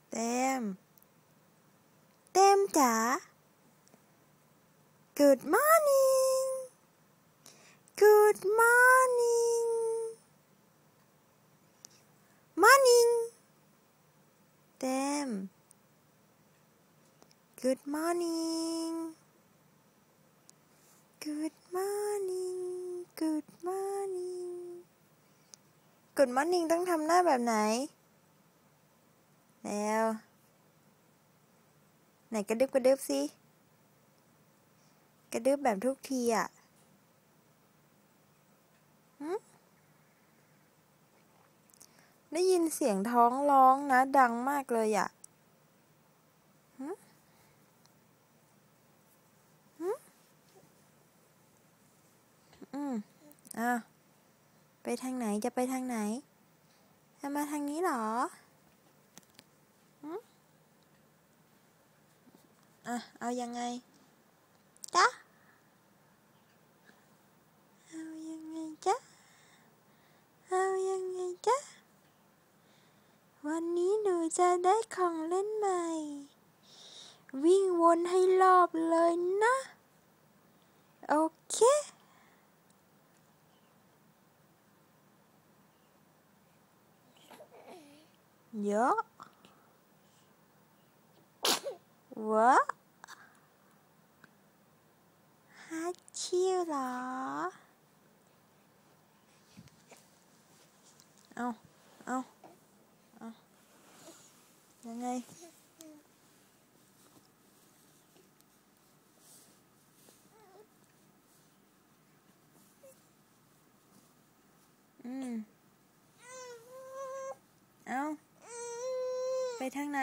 เต็มเต็มจ๋า Good morning Good morning Morning เต็ม Good morning Good morning Good morning Good morning ต้องทำหน้าแบบไหนแล้วไหนกระดึบกระดึบสิกระดึบแบบทุกทีอ่ะได้ยินเสียงท้องร้องนะดังมากเลยอ่ะไปทางไหนจะไปทางไหนจะมาทางนี้เหรอเอายังไงจ๊ะเอายังไงจ๊ะเอายังไงจ๊ะวันนี้หนูจะได้ของเล่นใหม่วิ่งวนให้รอบเลยนะโอเคเยอะวะฮัทชิวเหรอเอายังไงเอาไปทางไหน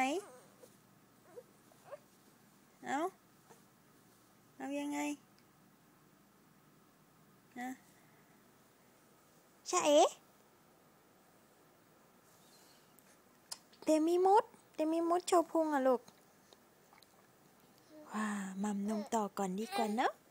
เอายังไงใช่เตมีมดโชว์พุงอ่ะลูกว้ามัมนมต่อก่อนดีกว่าเนอะ